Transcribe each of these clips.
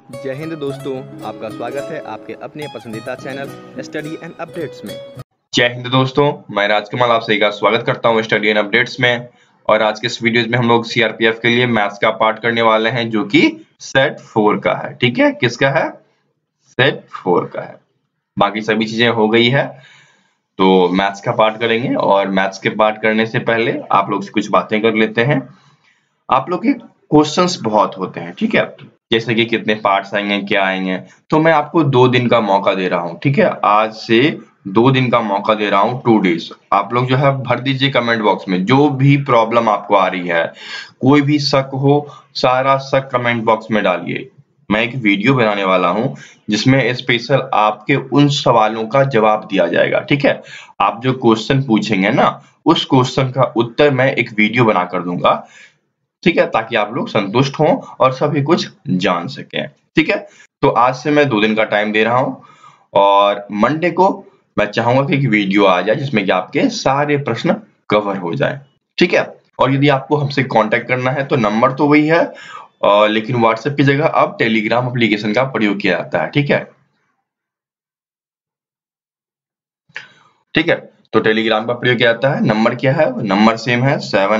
जय हिंद दोस्तों, आपका स्वागत है आपके अपने पसंदीदा चैनल स्टडी एंड अपडेट्स में। जय हिंद दोस्तों, मैं राजकमल आप सभी का स्वागत करता हूं स्टडी एंड अपडेट्स में। और आज के इस वीडियो में हम लोग सीआरपीएफ के लिए मैथ्स का पार्ट करने वाले हैं जो कि सेट 4 का है। ठीक है, किसका है? सेट 4 का है। बाकी सभी चीजें हो गई है तो मैथ्स का पार्ट करेंगे। और मैथ्स के पार्ट करने से पहले आप लोग से कुछ बातें कर लेते हैं। आप लोग के क्वेश्चंस बहुत होते हैं, ठीक है, जैसे कि कितने पार्ट्स आएंगे, क्या आएंगे। तो मैं आपको 2 दिन का मौका दे रहा हूं, ठीक है, आज से 2 दिन का मौका दे रहा हूं, 2 डेज। आप लोग जो है भर दीजिए कमेंट बॉक्स में जो भी प्रॉब्लम आपको आ रही है, कोई भी शक हो, सारा शक कमेंट बॉक्स में डालिए। मैं एक वीडियो बनाने वाला हूं जिसमें स्पेशल आपके उन सवालों का जवाब दिया जाएगा, ठीक है। आप जो क्वेश्चन पूछेंगे ना, उस क्वेश्चन का उत्तर मैं एक वीडियो बना कर दूंगा, ठीक है, ताकि आप लोग संतुष्ट हों और सभी कुछ जान सकें, ठीक है। तो आज से मैं 2 दिन का टाइम दे रहा हूं और मंडे को मैं चाहूंगा कि एक वीडियो आ जाए जिसमें कि आपके सारे प्रश्न कवर हो जाए, ठीक है। और यदि आपको हमसे कांटेक्ट करना है तो नंबर तो वही है, लेकिन व्हाट्सएप की जगह अब टेलीग्राम एप्लीकेशन का प्रयोग किया जाता है, ठीक है। ठीक है, तो टेलीग्राम का प्रयोग किया जाता है। नंबर क्या है? नंबर सेम है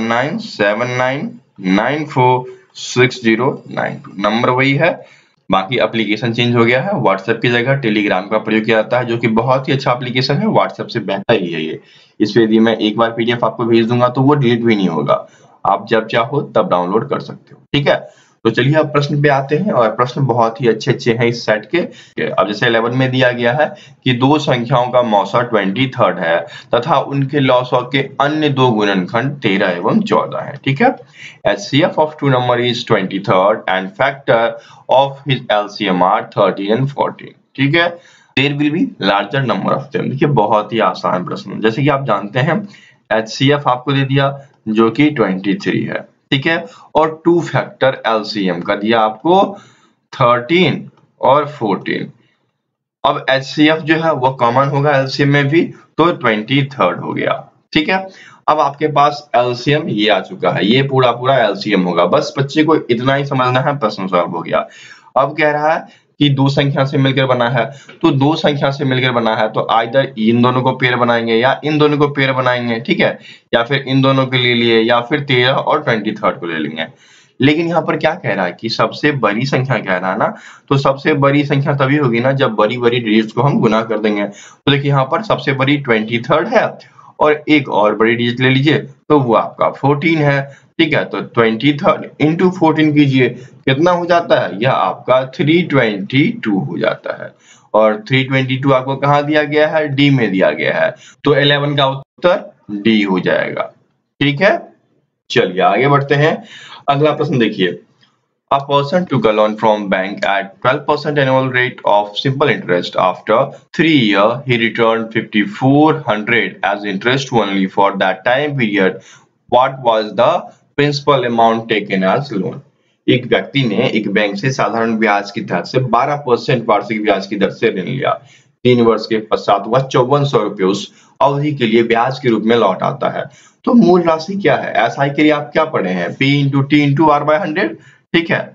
7979946092। नंबर वही है, बाकी एप्लीकेशन चेंज हो गया है। व्हाट्सएप की जगह टेलीग्राम का प्रयोग किया जाता है जो कि बहुत ही अच्छा एप्लीकेशन है, व्हाट्सएप से बेहतर ही है ये। इस पे यदि मैं एक बार पीडीएफ आपको भेज दूंगा तो वो डिलीट भी नहीं होगा, आप जब चाहो तब डाउनलोड कर सकते हो, ठीक है। तो चलिए अब प्रश्न पे आते हैं, और प्रश्न बहुत ही अच्छे हैं इस सेट के। अब जैसे 11 में दिया गया है कि दो संख्याओं का मौसा 23 है तथा उनके लॉसॉ के अन्य दो गुणनखंड 13 एवं 14 है, ठीक है। HCF of two number is 23rd and factor of his LCM are 13 and 14, ठीक है। There will be larger number of them। देखिए बहुत ही आसान प्रश्न, जैसे कि आप जानते हैं HCF आपको दे दिया जो कि 23 है, ठीक है, और 2 फैक्टर LCM का दिया आपको 13 और 14। अब HCF जो है वो कॉमन होगा LCM में भी, तो 23rd हो गया, ठीक है। अब आपके पास LCM ये आ चुका है, ये पूरा LCM होगा। बस बच्चे को इतना ही समझना है, प्रश्न सॉल्व हो गया। अब कह रहा है कि दो संख्या से मिलकर बना है, तो दो संख्या से मिलकर बना है तो आइदर इन दोनों को पेयर बनाएंगे या इन दोनों को पेयर बनाएंगे, ठीक है, या फिर इन दोनों के ले लिए या फिर 13 और 23rd को ले लेंगे। लेकिन यहाँ पर क्या कह रहा है कि सबसे बड़ी संख्या कह रहा है ना, तो सबसे बड़ी संख्या तभी होगी ना जब बड़ी डिजिट्स को हम गुना कर देंगे। तो देखिए यहाँ पर सबसे बड़ी 23rd है और एक और बड़ी डिजिट ले लीजिए तो वो आपका 14 है, ठीक है। तो 23rd इंटू 14 कीजिए, कितना हो जाता है? यह आपका 322 हो जाता है। और 322 आपको कहाँ दिया गया है? डी में दिया गया है, तो 11 का उत्तर डी हो जाएगा, ठीक है। चलिए आगे बढ़ते हैं। अगला प्रश्न देखिए, A person took a loan from bank at 12% annual rate of simple interest. After 3 years, he returned 5,400 as interest only for that time period. What was the principal amount taken as loan? एक व्यक्ति ने एक bank से साधारण ब्याज की दर से 12% वार्षिक ब्याज की दर से ऋण लिया। 3 वर्ष के पश्चात वह 5400 रुपए उस अवधि के लिए ब्याज के रूप में लौट आता है। तो मूल राशि क्या है? SI के लिए आप क्या पढ़े हैं? P into T into R by 100, ठीक है।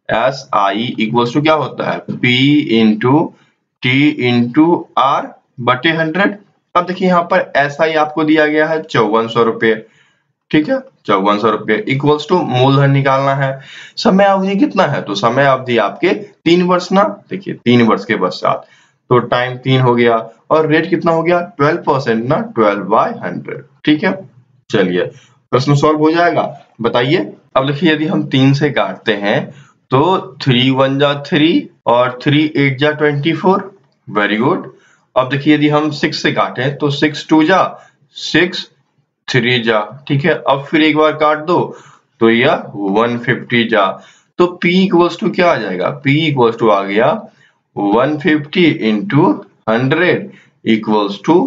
SI इक्वल्स टू क्या होता है? P into T into R बटे 100। अब देखिए यहाँ पर SI आपको दिया गया है 5400 रुपए, ठीक है, 5400 रुपए इक्वल्स टू मूलधन निकालना है। समय अवधि कितना है? तो समय अवधि आपके 3 वर्ष ना, देखिए 3 वर्ष के पश्चात तो टाइम 3 हो गया, और रेट कितना हो गया? 12% ना, 12/100, ठीक है। चलिए प्रश्न सॉल्व हो जाएगा, बताइए। अब देखिए यदि हम 3 से काटते हैं तो 3 1 जा 3 और 3 8 जा 24, वेरी गुड। अब देखिए यदि हम 6 से काटें तो 6 2 जा 6 3 जा, ठीक है। अब फिर एक बार काट दो तो यह 150 जा, तो P इक्वल्स टू क्या आ जाएगा? P इक्वल्स टू आ गया 150 इंटू 100 इक्वल्स टू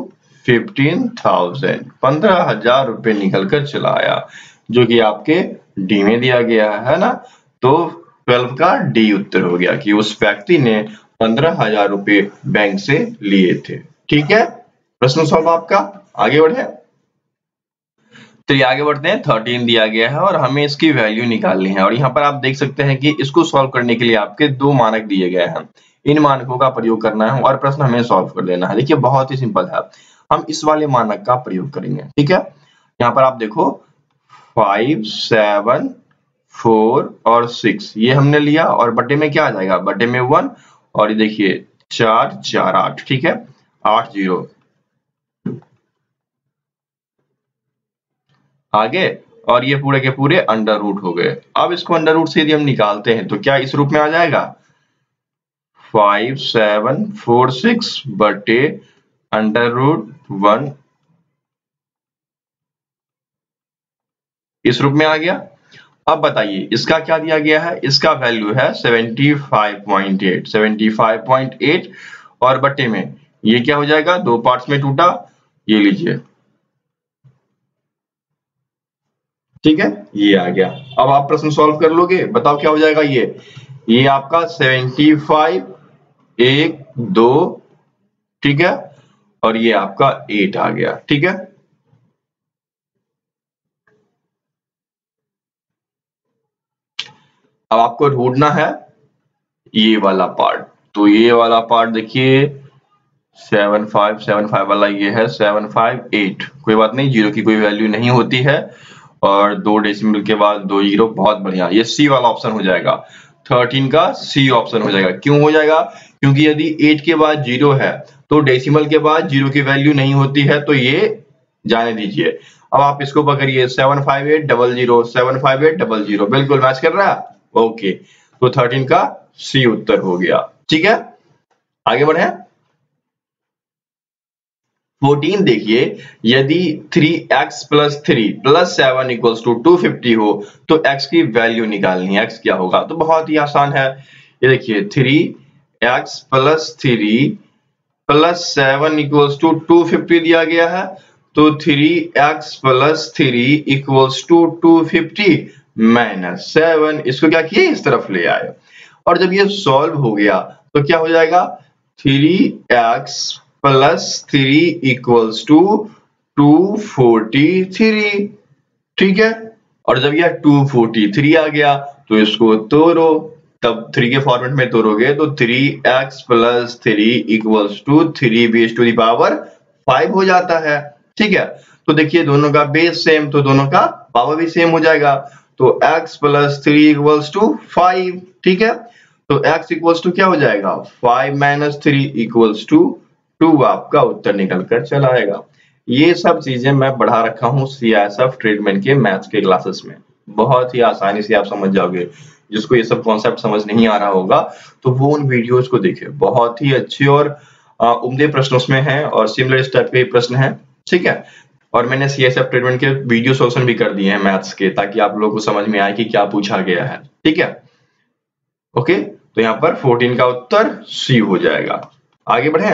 15,000, 15,000 रुपए निकल कर चला आया, जो कि आपके डी में दिया गया है ना। तो 12 का डी उत्तर हो गया कि उस व्यक्ति ने 15,000 रुपए बैंक से लिए थे, ठीक है। प्रश्न सॉल्व आपका, आगे बढ़े। चलिए आगे बढ़ते हैं। 13 दिया गया है और हमें इसकी वैल्यू निकालनी है और यहाँ पर आप देख सकते हैं कि इसको सॉल्व करने के लिए आपके दो मानक दिए गए हैं, इन मानकों का प्रयोग करना है और प्रश्न हमें सॉल्व कर लेना है। देखिए बहुत ही सिंपल है, हम इस वाले मानक का प्रयोग करेंगे। ठीक है, यहाँ पर आप देखो 5, 7, 4 और 6 ये हमने लिया और बटे में क्या आ जाएगा, बटे में 1 और ये देखिए 4, 4, 8। ठीक है, 8 0 आगे और ये पूरे के पूरे अंडर रूट हो गए। अब इसको अंडर रूट से यदि हम निकालते हैं तो क्या इस रूप में आ जाएगा, 5, 7, 4, 6 बटे अंडर रूट 1 इस रूप में आ गया। अब बताइए इसका क्या दिया गया है, इसका वैल्यू है 75.8 और बटे में ये क्या हो जाएगा, दो पार्ट्स में टूटा, ये लीजिए। ठीक है, ये आ गया। अब आप प्रश्न सॉल्व कर लोगे, बताओ क्या हो जाएगा। ये आपका 75 1 2 ठीक है और ये आपका 8 आ गया। ठीक है, अब आपको ढूंढना है ये वाला पार्ट, तो ये वाला पार्ट देखिए 75 वाला ये है 758। कोई बात नहीं, जीरो की कोई वैल्यू नहीं होती है और दो डेसिमल के बाद दो जीरो, बहुत बढ़िया। ये सी वाला ऑप्शन हो जाएगा, 13 का सी ऑप्शन हो जाएगा। क्यों हो जाएगा, क्योंकि यदि 8 के बाद जीरो है तो डेसिमल के बाद जीरो की वैल्यू नहीं होती है, तो ये जाने दीजिए। अब आप इसको पकड़िए 75800 75800, बिल्कुल मैच कर रहा है। ओके, तो 13 का सी उत्तर हो गया। ठीक है, आगे बढ़े। 14 देखिए, यदि 3x + 3 + 7 = 250 हो तो x की वैल्यू निकालनी है। x क्या होगा, तो बहुत ही आसान है। ये देखिए 3x + 3 + 7 = 250 दिया गया है, तो 3x + 3 = 250 - 7, इसको क्या किए, इस तरफ ले आए और जब ये सॉल्व हो गया तो क्या हो जाएगा, 3x + 3 = 243। ठीक है, और जब यह 243 आ गया तो इसको तोड़ो, तब 3 के फॉर्मेट में तोड़ोगे तो 3x + 3 = 3 हो जाता है। ठीक है, तो देखिए दोनों का बेस सेम तो दोनों का पावर भी सेम हो जाएगा, तो x + 3 = 5। ठीक है, तो x = क्या हो जाएगा, 5 - 3 = 2 आपका उत्तर निकल कर चला आएगा। ये सब चीजें मैं बढ़ा रखा हूँ CISF ट्रीटमेंट के मैथ्स के क्लासेस में, बहुत ही आसानी से आप समझ जाओगे। जिसको ये सब कॉन्सेप्ट समझ नहीं आ रहा होगा तो वो उन वीडियोस को देखे, बहुत ही अच्छे और उम्दे प्रश्न उसमें हैं और सिमिलर इस टाइप के प्रश्न हैं। ठीक है, और मैंने CISF ट्रीटमेंट के वीडियो सोल्यूशन भी कर दिए हैं मैथ्स के, ताकि आप लोगों को समझ में आए कि क्या पूछा गया है। ठीक है, ओके, तो यहाँ पर 14 का उत्तर सी हो जाएगा। आगे बढ़े।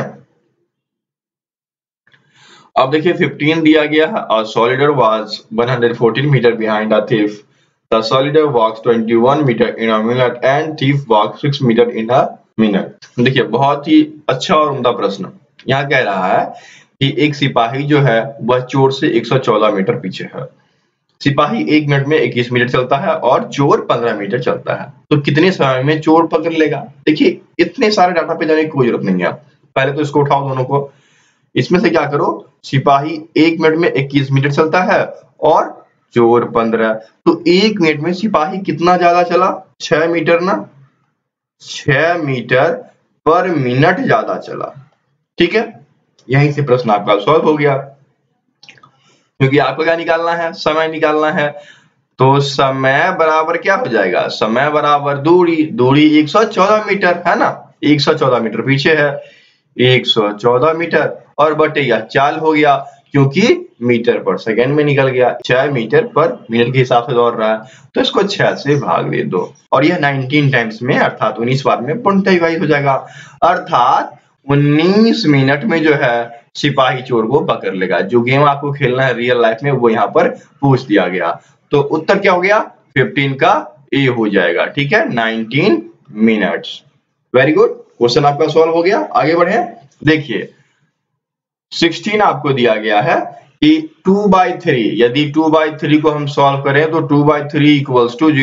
अब देखिए 15 दिया गया है, a soldier was 114 meter behind a thief. The soldier walks 21 meter in a minute and thief walks 6 meter in a minute. देखिए बहुत ही अच्छा और उम्दा प्रश्न। यहाँ कह रहा है कि एक सिपाही जो है वह चोर से 114 मीटर पीछे है। सिपाही 1 मिनट में 21 मीटर चलता है और चोर 15 मीटर चलता है, तो कितने समय में चोर पकड़ लेगा। देखिए इतने सारे डाटा पे जाने की कोई जरूरत नहीं है, पहले तो इसको उठाओ दोनों को, इसमें से क्या करो, सिपाही 1 मिनट में 21 मीटर चलता है और चोर 15, तो 1 मिनट में सिपाही कितना ज्यादा चला, 6 मीटर ना, 6 मीटर पर मिनट ज्यादा चला। ठीक है, यहीं से प्रश्न आपका सॉल्व हो गया, क्योंकि आपको क्या निकालना है, समय निकालना है। तो समय बराबर क्या हो जाएगा, समय बराबर दूरी, दूरी 114 मीटर है ना, 114 मीटर पीछे है, 114 मीटर और बटे यह चाल हो गया, क्योंकि मीटर पर सेकंड में निकल गया, 6 मीटर पर मिनट के हिसाब से दौड़ रहा है, तो इसको 6 से भाग दे दो और यह 19 टाइम्स में अर्थात 19 बार में पॉइंट हो जाएगा, अर्थात 19 मिनट में जो है सिपाही चोर को पकड़ लेगा। जो गेम आपको खेलना है रियल लाइफ में वो यहाँ पर पूछ दिया गया, तो उत्तर क्या हो गया, 15 का ए हो जाएगा। ठीक है, 19 मिनट्स। वेरी गुड, क्वेश्चन आपका सॉल्व हो गया। आगे बढ़े। देखिए 16 आपको दिया गया है कि 2/3, यदि 2/3 को हम सॉल्व करें तो 2/3 equals to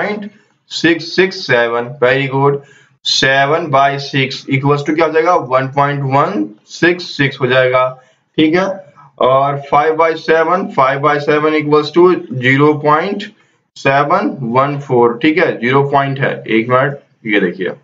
0.667, very good. 7/6 equals to क्या हो जाएगा, 1.166 हो जाएगा, ठीक है। और 5/7 इक्वल्स टू 0.714, ठीक है, 0 पॉइंट है, एक मिनट, ये देखिए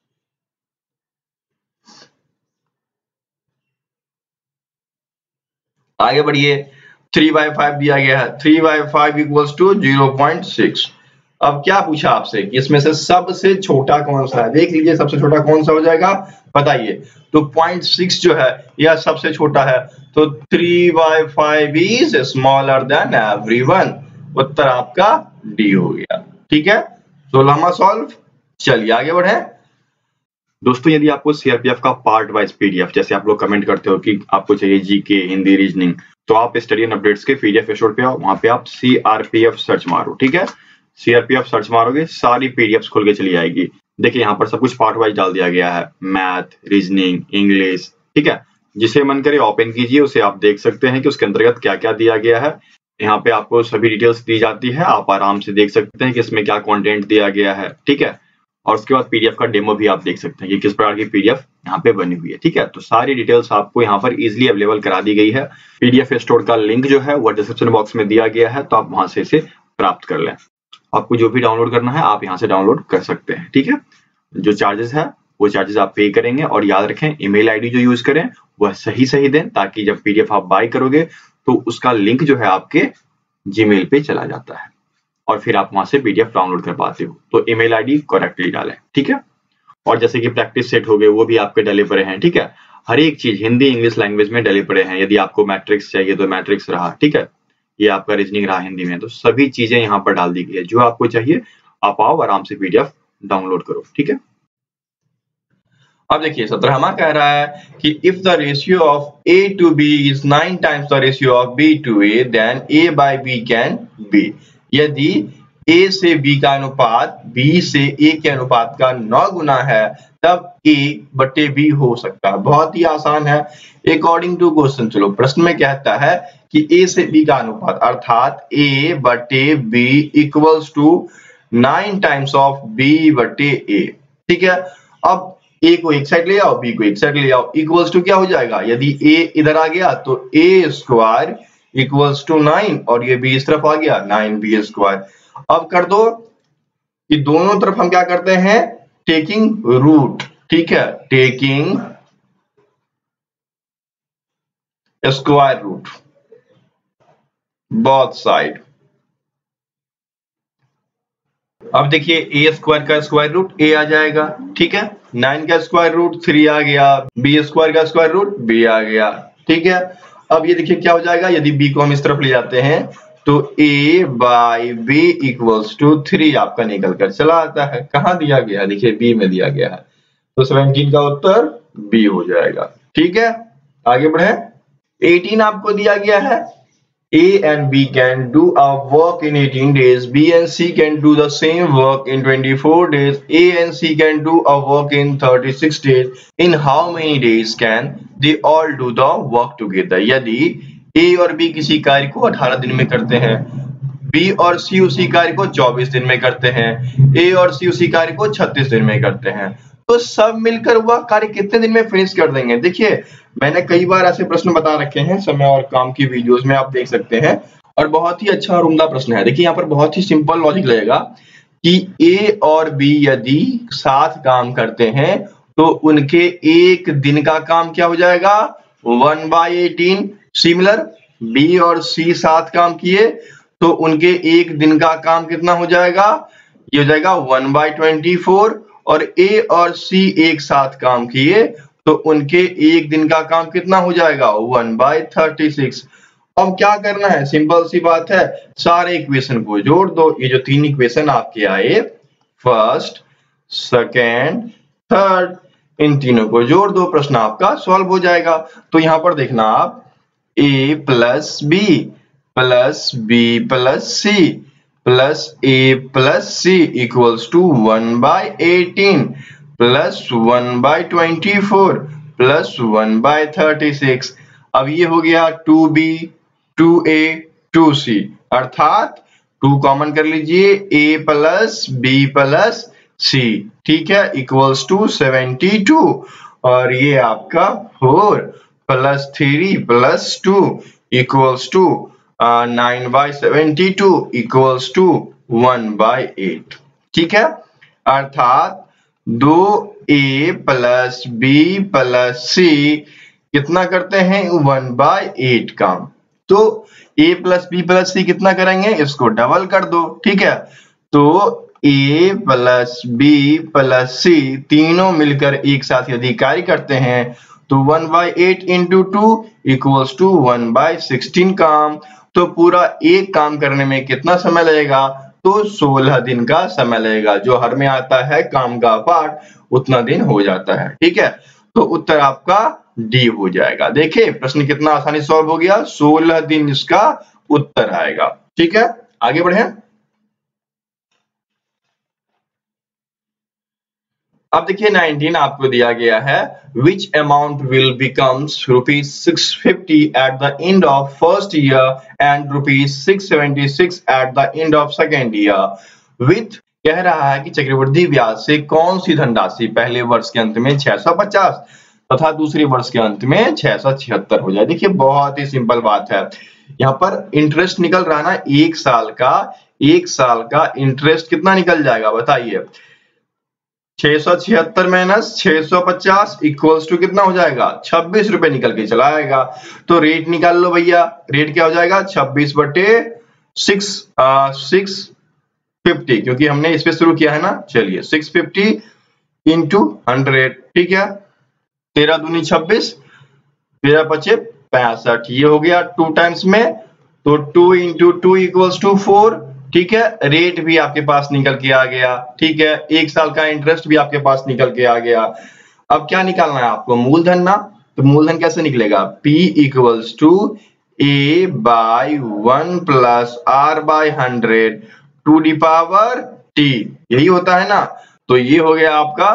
आगे बढ़िए। 3/5 दिया गया है, 3/5 इक्वल्स टू 0.6। अब क्या पूछा आपसे कि इसमें से सबसे छोटा कौन सा है, देख लीजिए सबसे छोटा कौन सा हो जाएगा, बताइए। तो 0.6 जो है यह सबसे छोटा है, तो 3/5 इज स्मॉलर देन एवरीवन। उत्तर आपका डी हो गया, ठीक है। 16वां सॉल्व। चलिए आगे बढ़े। दोस्तों यदि आपको सीआरपीएफ का पार्ट वाइज पीडीएफ, जैसे आप लोग कमेंट करते हो कि आपको चाहिए जीके, हिंदी, रीजनिंग, तो आप स्टडी एंड अपडेट्स के पीडीएफ स्टोर पे आओ, वहां पे आप सीआरपीएफ सर्च मारो, ठीक है। सीआरपीएफ सर्च मारोगे, सारी पीडीएफ खुल के चली आएगी। देखिए यहाँ पर सब कुछ पार्ट वाइज डाल दिया गया है, मैथ, रीजनिंग, इंग्लिश, ठीक है। जिसे मन करे ओपन कीजिए, उसे आप देख सकते हैं कि उसके अंतर्गत क्या क्या दिया गया है। यहाँ पे आपको सभी डिटेल्स दी जाती है, आप आराम से देख सकते हैं कि इसमें क्या कंटेंट दिया गया है, ठीक है। और उसके बाद पीडीएफ का डेमो भी आप देख सकते हैं कि किस प्रकार की पीडीएफ यहाँ पे बनी हुई है, ठीक है। तो सारी डिटेल्स आपको यहाँ पर इजीली अवेलेबल करा दी गई है। पीडीएफ स्टोर का लिंक जो है वो डिस्क्रिप्शन बॉक्स में दिया गया है, तो आप वहां से इसे प्राप्त कर लें। आपको जो भी डाउनलोड करना है आप यहाँ से डाउनलोड कर सकते हैं, ठीक है। जो चार्जेस है वो चार्जेस आप पे करेंगे, और याद रखें ईमेल आईडी जो यूज करें वह सही दें, ताकि जब पीडीएफ आप बाय करोगे तो उसका लिंक जो है आपके जीमेल पे चला जाता है और फिर आप वहां से पीडीएफ डाउनलोड कर पाते हो। तो ईमेल आईडी करेक्टली डालें, ठीक है। और जैसे कि प्रैक्टिस सेट हो गए वो भी आपके डले पड़े हैं, ठीक है। हर एक चीज हिंदी इंग्लिश लैंग्वेज में डले पड़े हैं। यदि आपको मैट्रिक्स चाहिए तो मैट्रिक्स रहा, ठीक है। ये आपका रीजनिंग रहा हिंदी में, तो सभी चीजें यहाँ पर डाल दी गई है। जो आपको चाहिए आप आओ, आराम से पीडीएफ डाउनलोड करो, ठीक है। अब देखिए 17वां कह रहा है कि if the ratio of A to B is 9 times the ratio of B to A, then A by B can be। यदि A से B का अनुपात B से A के अनुपात का 9 गुना है, तब A बटे B हो सकता है। बहुत ही आसान है, अकॉर्डिंग टू क्वेश्चन। चलो प्रश्न में कहता है कि A से B का अनुपात अर्थात A बटे B equals to 9 times of B बटे A, ठीक है। अब A को एक साइड ले आओ, B को एक साइड ले आओ, इक्वल्स टू क्या हो जाएगा, यदि A इधर आ गया तो A स्क्वायर इक्वल्स टू 9 और ये B इस तरफ आ गया 9B स्क्वायर। अब कर दो कि दोनों तरफ हम क्या करते हैं, टेकिंग रूट, ठीक है, taking square root both side. अब देखिए ए स्क्वायर का स्क्वायर रूट ए आ जाएगा, ठीक है। 9 का स्क्वायर रूट 3 आ गया, बी स्क्वायर का स्क्वायर रूट बी आ गया, ठीक है। अब ये देखिए क्या हो जाएगा, यदि बी को हम इस तरफ ले जाते हैं तो a by B equals to 3 आपका निकल कर चला आता है। कहाँ दिया गया है, देखिए बी में दिया गया है, तो 17 का उत्तर बी हो जाएगा, ठीक है। आगे बढ़े। 18 आपको दिया गया है, A and B can do a work in 18 days. B and C can do the same work in 24 days. A and C can do a work in 36 days. In how many days can they all do the work together? यदि A और B किसी कार्य को 18 दिन में करते हैं, B और C उसी कार्य को 24 दिन में करते हैं, A और C उसी कार्य को 36 दिन में करते हैं, तो सब मिलकर वह कार्य कितने दिन में फिनिश कर देंगे। देखिए मैंने कई बार ऐसे प्रश्न बता रखे हैं समय और काम की वीडियोस में, आप देख सकते हैं, और बहुत ही अच्छा और उम्दा प्रश्न है। देखिए यहाँ पर बहुत ही सिंपल लॉजिक लगेगा कि A और B यदि साथ काम करते हैं तो उनके एक दिन का काम क्या हो जाएगा, 1/18। सिमिलर B और C साथ काम किए तो उनके एक दिन का काम कितना हो जाएगा, ये हो जाएगा 1/24। और A और C एक साथ काम किए तो उनके एक दिन का काम कितना हो जाएगा, 1/36। अब क्या करना है, सिंपल सी बात है, सारे इक्वेशन को जोड़ दो। ये जो 3 इक्वेशन आपके आए, फर्स्ट, सेकेंड, थर्ड, इन तीनों को जोड़ दो, प्रश्न आपका सॉल्व हो जाएगा। तो यहां पर देखना आप, A plus B plus B plus C plus A plus C equals to 1/18 plus 1/24 plus 1/36। अब ये हो गया 2B 2a 2c, अर्थात 2 कॉमन कर लीजिए, a plus B plus C, ठीक है, इक्वल्स टू 72, और ये आपका 4 plus 3 plus 2 equals to 9/72 equals to 1/8, ठीक है, अर्थात 2a plus B plus C कितना करते हैं 1/8 काम। तो a plus B plus C कितना करेंगे, इसको डबल कर दो, ठीक है, तो a plus B plus C तीनों मिलकर एक साथ यदि कार्य करते हैं तो 1/8 इंटू 2 इक्वल्स टू 1/16 काम। तो पूरा एक काम करने में कितना समय लगेगा, तो 16 दिन का समय लगेगा, जो हर में आता है काम का पार्ट उतना दिन हो जाता है, ठीक है, तो उत्तर आपका डी हो जाएगा। देखिए प्रश्न कितना आसानी सॉल्व हो गया, 16 दिन इसका उत्तर आएगा, ठीक है, आगे बढ़े। अब देखिए 19 आपको दिया गया है, which amount will becomes rupees 650 at the end of first year and rupees 676 at the end of second year with, कह रहा है कि चक्रवृद्धि ब्याज से कौन सी धनराशि पहले वर्ष के अंत में 650 तथा दूसरे वर्ष के अंत में 676 हो जाए। देखिए बहुत ही सिंपल बात है, यहाँ पर इंटरेस्ट निकल रहा है ना, एक साल का इंटरेस्ट कितना निकल जाएगा बताइए, 676 माइनस 650 इक्वल्स टू कितना हो जाएगा, 26 रुपए निकल के चला आएगा। तो रेट निकाल लो भैया, रेट क्या हो जाएगा 26/650, क्योंकि हमने इस पे शुरू किया है ना, चलिए 650 इंटू 100, ठीक है, 13 दूनी 26, 13 पचे 65, ये हो गया 2 टाइम्स में, तो 2 इंटू 2 इक्वल्स टू 4, ठीक है, रेट भी आपके पास निकल के आ गया, ठीक है, एक साल का इंटरेस्ट भी आपके पास निकल के आ गया। अब क्या निकालना है आपको, मूलधन ना, तो मूलधन कैसे निकलेगा, P equals to A/1 plus R/100 to the power T, यही होता है ना, तो ये हो गया आपका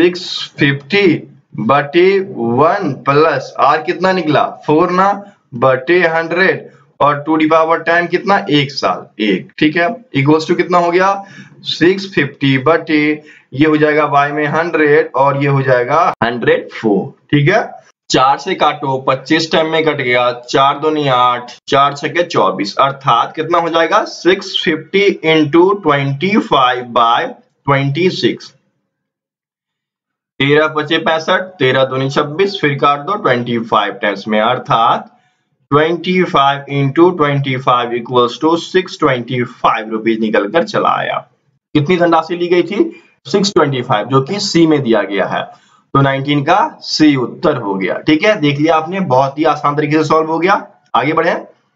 650/1 प्लस R कितना निकला 4 ना, बटे 100 और टू दी पावर टाइम कितना, एक साल, एक, ठीक है, इक्वल्स टू कितना हो गया 650 बटे ये हो जाएगा y में 100 और ये हो जाएगा 104, ठीक है, 4 से काटो 25 टाइम में कट गया, 4 दूनी 8, 4 छके 24, अर्थात कितना हो जाएगा 650 इंटू 25/26, 13 पचे 65, 13 दूनी 26, फिर काट दो 25 टाइम्स में, अर्थात 25 इंटू 25 इक्वल्स टू 625 रुपीज निकल कर चला आया। कितनी धनराशि ली गई थी 625, जो कि सी में दिया गया है, तो 19 का सी उत्तर हो गया, ठीक है, देख लिया आपने, बहुत ही आसान तरीके से सॉल्व हो गया। आगे बढ़े,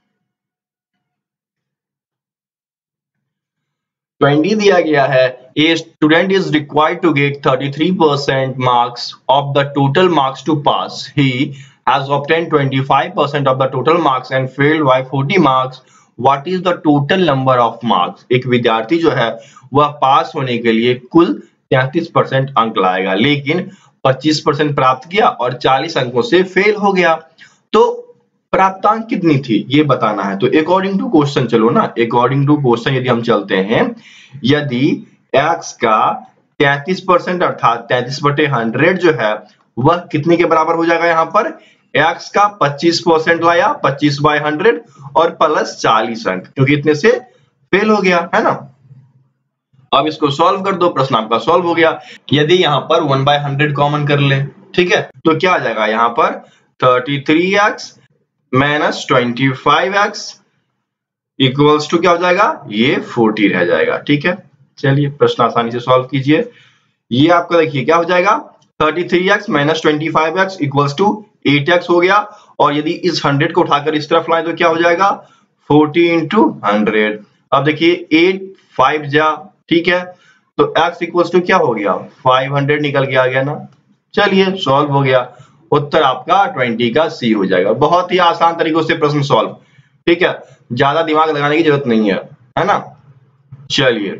20 दिया गया है, a student is required to get 33% marks of the total marks to pass. He has obtained 25% of the total marks and failed by 40 marks. What is the total number of marks? एक विद्यार्थी जो है वह पास होने के लिए कुल 33% अंक लाएगा, लेकिन 25% प्राप्त किया और 40 अंकों से फेल हो गया, तो प्राप्तांक कितनी थी ये बताना है। तो अकॉर्डिंग टू क्वेश्चन चलो ना, अकॉर्डिंग टू क्वेश्चन यदि हम चलते हैं, यदि x का 33% अर्थात 33/100 जो है वह कितने के बराबर हो जाएगा, यहाँ पर x का 25% लाया 25/100 और प्लस 40 अंक, क्योंकि इतने से फेल हो गया है ना। अब इसको सॉल्व कर दो, प्रश्न आपका सॉल्व हो गया। यदि यहाँ पर 1/100 कॉमन कर ले, ठीक है, तो क्या आ जाएगा यहाँ पर 33x minus 25x equals to क्या हो जाएगा, ये 40 रह जाएगा, ठीक है। चलिए प्रश्न आसानी से सॉल्व कीजिए, ये आपका देखिए क्या हो जाएगा 33x minus 25x equals to 8x हो गया, और यदि इस 100 को उठाकर इस तरफ लाएं तो क्या हो जाएगा 40 इंटू 100। अब देखिए 8 5 जा, ठीक है, तो x इक्वल्स टू क्या हो गया 500 निकल के आ गया ना। चलिए सॉल्व हो गया, उत्तर आपका 20 का सी हो जाएगा। बहुत ही आसान तरीकों से प्रश्न सॉल्व, ठीक है, ज्यादा दिमाग लगाने की जरूरत नहीं है ना। चलिए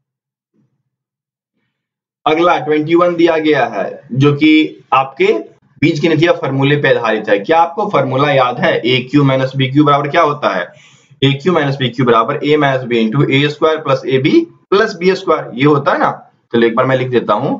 अगला 21 दिया गया है, जो कि आपके बीजगणितीय फॉर्मूले पे आधारित है। क्या आपको फॉर्मूला याद है? A cube minus B cube बराबर क्या होता है? A cube minus B cube बराबर A minus B into A square plus A B plus B square, ये होता है ना। चलो एक बार मैं लिख देता हूं,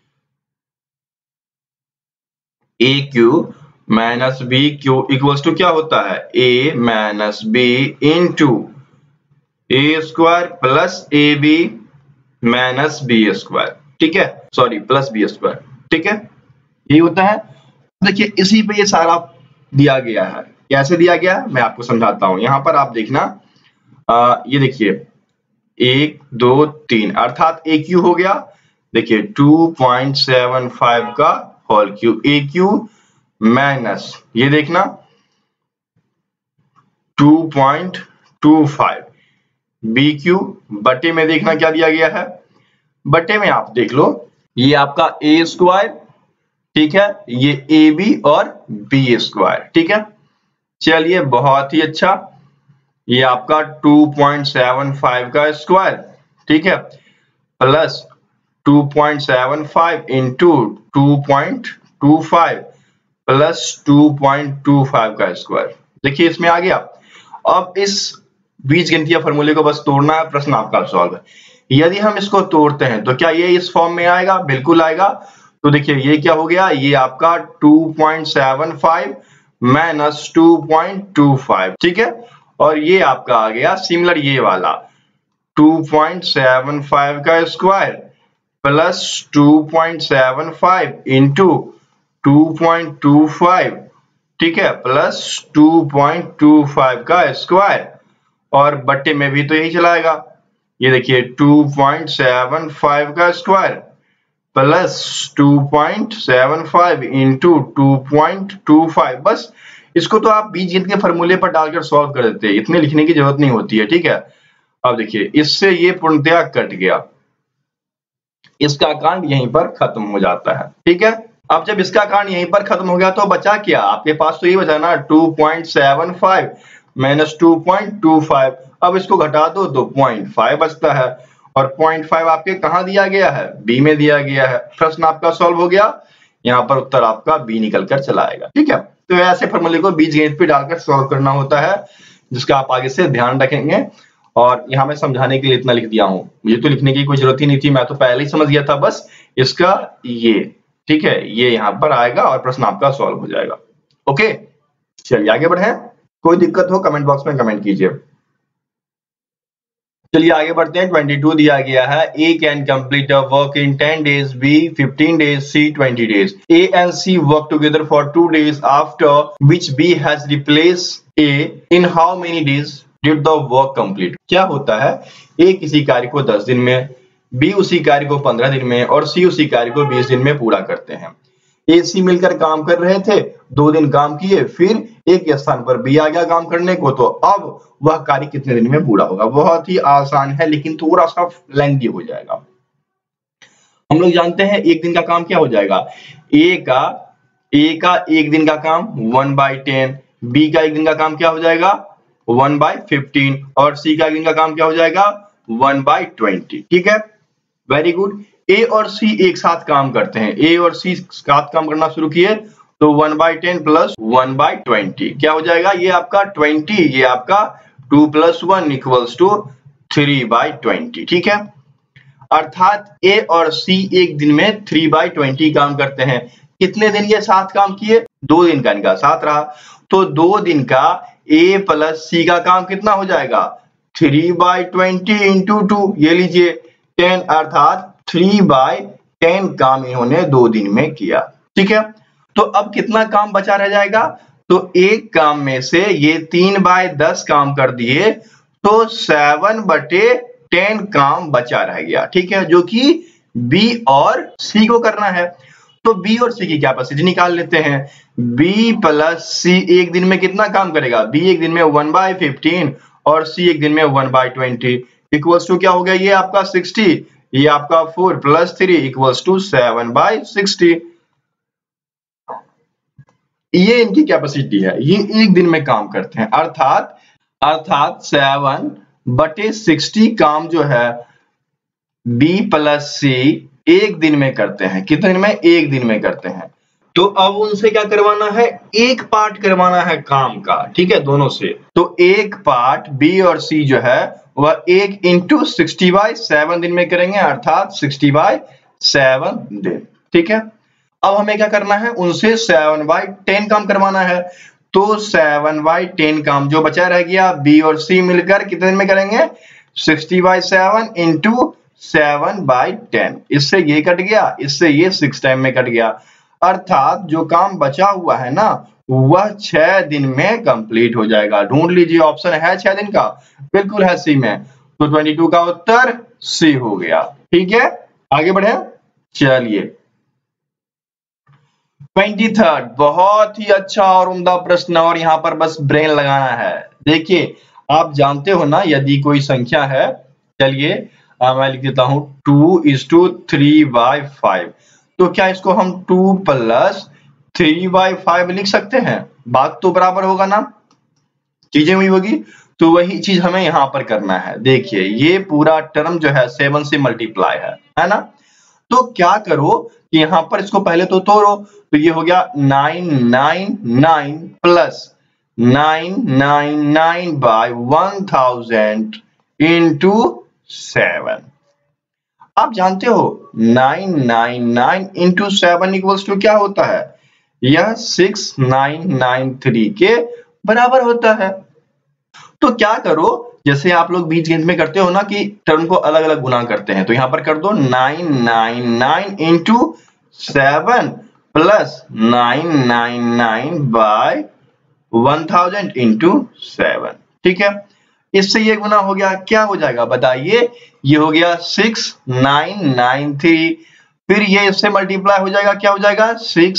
A cube minus B cube equals to क्या होता है? A minus B into A square plus A B minus B square, ठीक है, सॉरी प्लस बी स्क्वायर, ठीक है, यही होता है। देखिए इसी पे ये सारा दिया गया है। कैसे दिया गया है मैं आपको समझाता हूं। यहां पर आप देखना, ये देखिए 1 2 3 अर्थात ए क्यू हो गया, देखिए 2.75 का whole cube A cube minus ये देखना 2.25 बी क्यू बटे में देखना क्या दिया गया है, बटे में आप देख लो ये आपका ए स्क्वायर, ठीक है, ये ए बी और बी स्क्वायर, ठीक है। चलिए बहुत ही अच्छा, ये आपका 2.75 का स्क्वायर, ठीक है, प्लस 2.75 इंटू 2.25 प्लस 2.25 का स्क्वायर। देखिए इसमें आ गया। अब इस बीजगणितीय फॉर्मूले को बस तोड़ना है, प्रश्न आपका सॉल्व है। यदि हम इसको तोड़ते हैं तो क्या ये इस फॉर्म में आएगा? बिल्कुल आएगा। तो देखिए ये क्या हो गया, ये आपका 2.75 माइनस 2.25, ठीक है, और ये आपका आ गया सिमिलर ये वाला 2.75 का स्क्वायर प्लस 2.75 इंटू 2.25, ठीक है, प्लस 2.25 का स्क्वायर, और बट्टे में भी तो यही चलाएगा। ये देखिए 2.75 का स्क्वायर प्लस 2.75 इंटू 2.25, बस इसको तो आप बीजगणित के फॉर्मूले पर डालकर सॉल्व कर देते हैं, इतने लिखने की जरूरत नहीं होती है, ठीक है। अब देखिए इससे ये पूर्णतया कट गया, इसका कांड यहीं पर खत्म हो जाता है, ठीक है। अब जब इसका कांड यहीं पर खत्म हो गया तो बचा क्या आपके पास? तो ये बचा ना 2.75 माइनस 2.25, अब इसको घटा दो तो 0.5 बचता है, और 0.5 आपके कहां दिया गया है? बी में दिया गया है। प्रश्न आपका सॉल्व हो गया, यहाँ पर उत्तर आपका बी निकल कर चला आएगा, ठीक है। तो ऐसे फॉर्मूले को बीजगणित पे डालकर सॉल्व करना होता है, जिसका आप आगे से ध्यान रखेंगे। और यहाँ मैं समझाने के लिए इतना लिख दिया हूँ, मुझे तो लिखने की कोई जरूरत ही नहीं थी, मैं तो पहले ही समझ गया था, बस इसका ये, ठीक है, ये यहाँ पर आएगा और प्रश्न आपका सॉल्व हो जाएगा। ओके चलिए आगे बढ़े, कोई दिक्कत हो कमेंट बॉक्स में कमेंट कीजिए। चलिए आगे बढ़ते हैं। 22 दिया गया है, A can complete a work in 10 days, B 15 days, C 20 days। A and C work together for 2 days after which B has replace A in how many days did the work complete. क्या होता है, ए किसी कार्य को 10 दिन में, B उसी कार्य को 15 दिन में और सी उसी कार्य को 20 दिन में पूरा करते हैं। ए सी मिलकर काम कर रहे थे, 2 दिन काम किए, फिर एक स्थान पर बी आ गया काम करने को, तो अब वह कार्य कितने दिन में पूरा होगा? बहुत ही आसान है लेकिन थोड़ा सा लेंथी हो जाएगा। हम लोग जानते हैं एक दिन का काम क्या हो जाएगा, ए का एक दिन का काम 1/10, बी का एक दिन का काम क्या हो जाएगा 1/15, और सी का एक दिन का काम क्या हो जाएगा 1/20, ठीक है, वेरी गुड। ए और सी एक साथ काम करते हैं, ए और सी साथ काम करना शुरू किए तो 1/10 प्लस 1/20 क्या हो जाएगा, ये आपका 20, ये आपका 2 + 1 = 3/20, ठीक है। अर्थात ए और सी एक दिन में 3/20 काम करते हैं। कितने दिन ये साथ काम किए? 2 दिन का इनका साथ रहा, तो 2 दिन का ए प्लस सी का काम कितना हो जाएगा 3/20 इंटू 2, ये लीजिए 10, अर्थात 3/10 काम इन्होंने 2 दिन में किया, ठीक है। तो अब कितना काम बचा रह जाएगा, तो एक काम में से ये 3/10 काम कर दिए तो 7/10 काम बचा रह गया, ठीक है, जो कि बी और सी को करना है। तो बी और सी की कैपेसिटी निकाल लेते हैं। बी प्लस सी एक दिन में कितना काम करेगा, बी एक दिन में 1/15 और सी एक दिन में 1/20 इक्वल्स टू क्या हो गया, ये आपका 60, ये आपका 4 + 3 = 7/60। ये इनकी कैपेसिटी है, ये एक दिन में काम करते हैं, अर्थात 7/60 काम जो है बी प्लस सी एक दिन में करते हैं। कितने दिन में? एक दिन में करते हैं। तो अब उनसे क्या करवाना है, एक पार्ट करवाना है काम का, ठीक है, दोनों से। तो एक पार्ट बी और सी जो है वह 1 इंटू 60/7 दिन में करेंगे, अर्थात 60/7 दिन, ठीक है। अब हमें क्या करना है, उनसे 7/10 काम करवाना है। तो 7/10 काम जो बचा रह गया, बी और सी मिलकर कितने दिन में करेंगे, 60/7 इंटू 7/10। इससे ये कट गया, इससे ये 6 टाइम में कट गया, अर्थात जो काम बचा हुआ है ना वह 6 दिन में कंप्लीट हो जाएगा। ढूंढ लीजिए, ऑप्शन है 6 दिन का, बिल्कुल है सी में। तो 22 का उत्तर सी हो गया, ठीक है। आगे बढ़े, चलिए 23rd, बहुत ही अच्छा और उम्दा प्रश्न, और यहाँ पर बस ब्रेन लगाना है। देखिए आप जानते हो ना, यदि कोई संख्या है, चलिए मैं लिख देता हूं 2:3/5, तो क्या इसको हम 2 + 3/5 लिख सकते हैं? बात तो बराबर होगा ना, चीजें वही होगी। तो वही चीज हमें यहाँ पर करना है। देखिए ये पूरा टर्म जो है 7 से मल्टीप्लाई है ना। तो क्या करो कि यहाँ पर इसको पहले तो तोड़ो, तो ये हो गया 999 प्लस 999/1000 इंटू 7। आप जानते हो 999 इंटू 7 इक्वल्स टू क्या होता है, यह 6993 के बराबर होता है। तो क्या करो, जैसे आप लोग बीजगणित में करते हो ना कि टर्म को अलग अलग गुना करते हैं, तो यहां पर कर दो 999 इंटू 7 प्लस 999/1000 इंटू 7, ठीक है। इससे ये गुना हो गया, क्या हो जाएगा बताइए, ये हो गया 6993, फिर ये इससे मल्टीप्लाई हो जाएगा, क्या हो जाएगा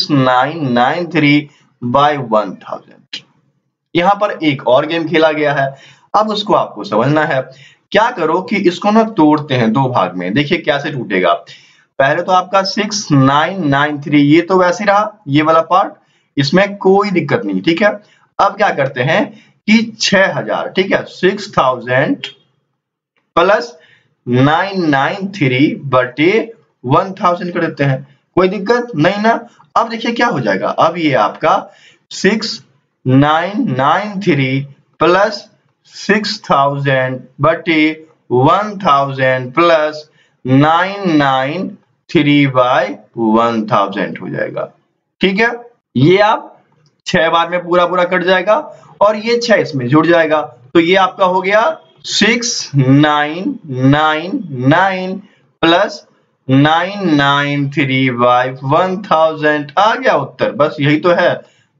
6993/1000। यहां पर एक और गेम खेला गया है, अब उसको आपको समझना है। क्या करो कि इसको ना तोड़ते हैं दो भाग में, देखिए कैसे टूटेगा। पहले तो आपका 6993 ये तो वैसे रहा, ये वाला पार्ट, इसमें कोई दिक्कत नहीं, ठीक है। अब क्या करते हैं कि 6000, ठीक है, 6000 प्लस 993/1000 कर देते हैं, कोई दिक्कत नहीं ना। अब देखिए क्या हो जाएगा, अब ये आपका 6993 प्लस 6000/1000 प्लस 993/1000 हो जाएगा, ठीक है। ये आप 6 बार में पूरा पूरा कट जाएगा और ये 6 इसमें जुड़ जाएगा, तो ये आपका हो गया 6999 प्लस 993/1000 आ गया उत्तर, बस यही तो है,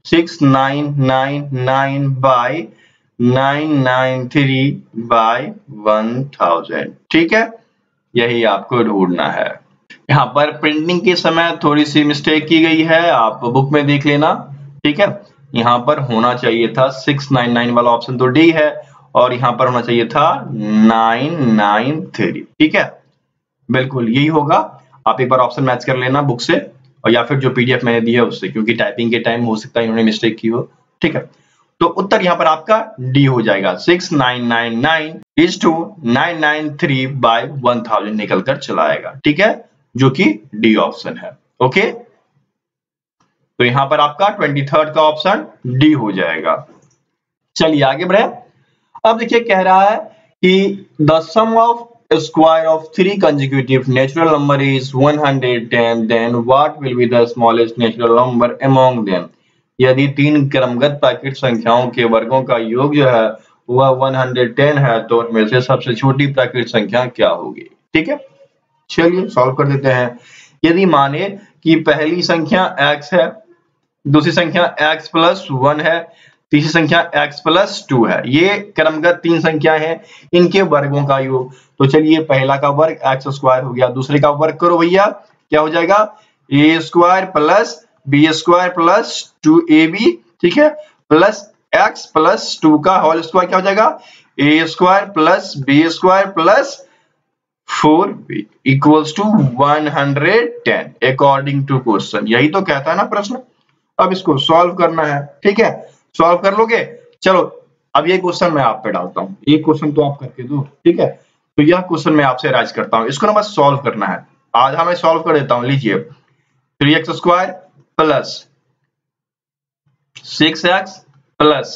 6999/993/1000, ठीक है। यही आपको ढूंढना है। यहाँ पर प्रिंटिंग के समय थोड़ी सी मिस्टेक की गई है, आप बुक में देख लेना, ठीक है। यहाँ पर होना चाहिए था 699 वाला ऑप्शन तो डी है, और यहाँ पर होना चाहिए था 993, ठीक है, बिल्कुल यही होगा। आप एक बार ऑप्शन मैच कर लेना बुक से, और या फिर जो पीडीएफ मैंने दी है उससे, क्योंकि टाइपिंग के टाइम हो सकता है इन्होंने मिस्टेक की हो, ठीक है। तो उत्तर यहाँ पर आपका डी हो जाएगा, 6999/993/1000 निकलकर चला आएगा, ठीक है, जो कि डी ऑप्शन है। ओके, तो यहां पर आपका 23rd का ऑप्शन डी हो जाएगा। चलिए आगे बढ़े। अब देखिए कह रहा है कि the sum of square of 3 consecutive natural number is 110, then what will be the smallest natural number among them? यदि 3 क्रमगत प्राकृतिक संख्याओं के वर्गों का योग जो है वह 110 है, तो उनमें से सबसे छोटी प्राकृतिक संख्या क्या होगी, ठीक है। चलिए सॉल्व कर देते हैं। यदि माने कि पहली संख्या x है, दूसरी संख्या x + 1 है, तीसरी संख्या x + 2 है, ये क्रमगत 3 संख्या है, इनके वर्गों का योग। तो चलिए पहला का वर्ग x² हो गया, दूसरे का वर्ग करो भैया, क्या हो जाएगा a² + b² + 2ab, ठीक है, प्लस x + 2 का होल स्क्वायर क्या हो जाएगा a² + b² + 4b equals to 110 according to question. यही तो कहता है ना प्रश्न। अब इसको सॉल्व करना है, ठीक है, सॉल्व कर लोगे। चलो अब ये क्वेश्चन मैं आप पे डालता हूं, ये क्वेश्चन तो आप करके दो, ठीक है। तो यह क्वेश्चन मैं आपसे राइज करता हूं, इसको ना बस सॉल्व करना है। आधा मैं सॉल्व कर देता हूं, लीजिए 3x² plus 6x plus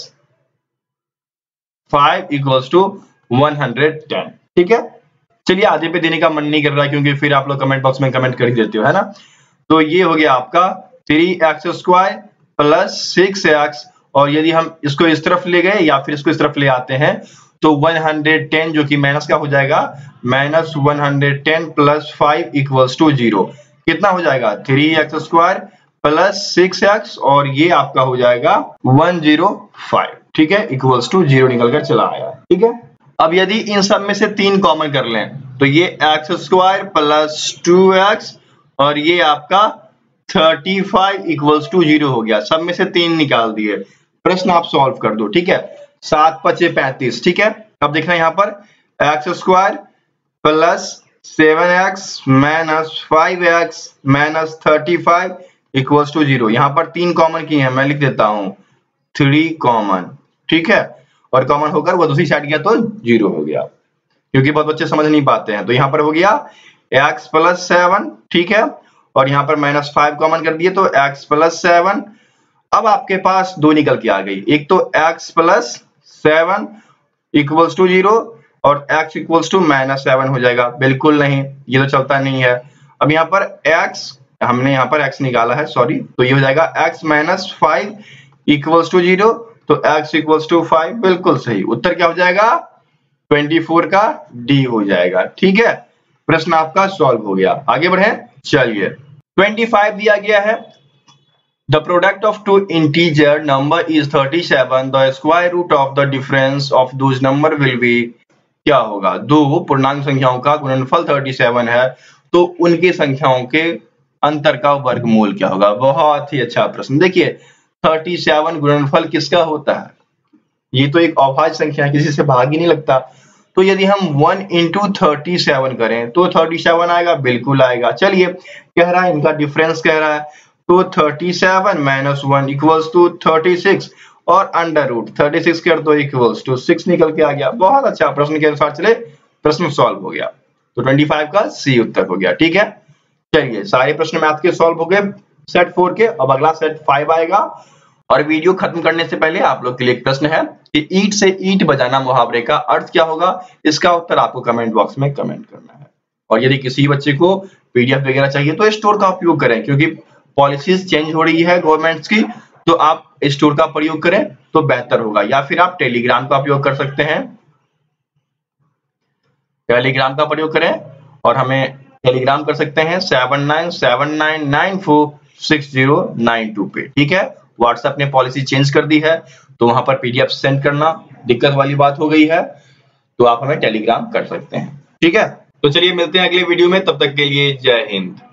5 equals to 110। ठीक है, चलिए आधे पे देने का मन नहीं कर रहा क्योंकि फिर आप लोग कमेंट बॉक्स में कमेंट कर ही देते हो, है ना। तो ये हो गया आपका 3x² प्लस 6x, और यदि हम इसको इस तरफ ले गए या फिर इसको इस तरफ ले आते हैं तो 110 जो कि माइनस का हो जाएगा, माइनस 110 प्लस 5 इक्वल्स टू 0। कितना हो जाएगा 3x² प्लस 6x, और ये आपका हो जाएगा 105। ठीक है, इक्वल्स टू 0 निकल कर चला आया। ठीक है, अब यदि इन सब में से 3 कॉमन कर लें तो ये x² प्लस 2x और ये आपका 35 इक्वल्स टू 0 हो गया। सब में से 3 निकाल दिए, प्रश्न आप सॉल्व कर दो। ठीक है, 7 5 35। ठीक है, अब देखना यहाँ पर x² plus 7x minus 5x minus 35 equals to 0। यहाँ पर 3 कॉमन किए हैं, मैं लिख देता हूं 3 कॉमन। ठीक है, और कॉमन होकर वो दूसरी साइड गया तो 0 हो गया, क्योंकि बहुत बच्चे समझ नहीं पाते हैं। तो यहाँ पर हो गया x प्लस 7। ठीक है, और यहाँ पर माइनस 5 कॉमन कर दिए तो x प्लस 7। अब आपके पास 2 निकल के आ गई, एक तो x प्लस 7 इक्वल्स टू 0 और x इक्वल्स टू माइनस 7 हो जाएगा। बिल्कुल नहीं, ये तो चलता नहीं है। अब यहाँ पर x, हमने यहाँ पर x निकाला है, सॉरी, तो ये हो जाएगा x माइनस 5 इक्वल्स टू 0, तो x इक्वल्स टू 5। बिल्कुल सही उत्तर क्या हो जाएगा 24 का डी हो जाएगा। ठीक है, प्रश्न आपका सॉल्व हो गया। आगे बढ़े, चलिए 25 दिया गया है, the product of two integer number is 37, the square root of the difference of those number will be, क्या होगा, दो पूर्णांक संख्याओं का गुणनफल 37 है तो उनकी संख्याओं के अंतर का वर्गमूल क्या होगा। बहुत ही अच्छा प्रश्न। देखिए 37 गुणनफल किसका होता है, ये तो एक अभाज्य संख्या है, किसी से भाग ही नहीं लगता। तो यदि हम 1 into 37 करें तो 37 आएगा, बिल्कुल आएगा। चलिए, कह रहा है इनका डिफरेंस कह रहा है, तो 37 माइनस 1 इक्वल्स टू 36 और अंडर रूट 36 कर दो इक्वल्स टू 6 निकल के आ गया। बहुत अच्छा, प्रश्न के अनुसार चले, प्रश्न सॉल्व हो गया। तो 25 का सी उत्तर हो गया। ठीक है, चलिए सारे प्रश्न मैथ के सॉल्व हो गए सेट 4 के। अब अगला सेट 5 आएगा। और वीडियो खत्म करने से पहले आप लोग के लिए एक प्रश्न है कि ईंट से ईंट बजाना मुहावरे का अर्थ क्या होगा। इसका उत्तर आपको कमेंट बॉक्स में कमेंट करना है। और यदि किसी बच्चे को पीडीएफ वगैरह चाहिए तो स्टोर का उपयोग करें, क्योंकि पॉलिसीज चेंज हो रही है गवर्नमेंट्स की, तो आप स्टोर का प्रयोग करें तो बेहतर होगा। या फिर आप टेलीग्राम का उपयोग कर सकते हैं, टेलीग्राम का प्रयोग करें और हमें टेलीग्राम कर सकते हैं 7979946092 पे। ठीक है, व्हाट्सएप ने पॉलिसी चेंज कर दी है तो वहां पर पीडीएफ सेंड करना दिक्कत वाली बात हो गई है, तो आप हमें टेलीग्राम कर सकते हैं। ठीक है, तो चलिए मिलते हैं अगले वीडियो में, तब तक के लिए जय हिंद।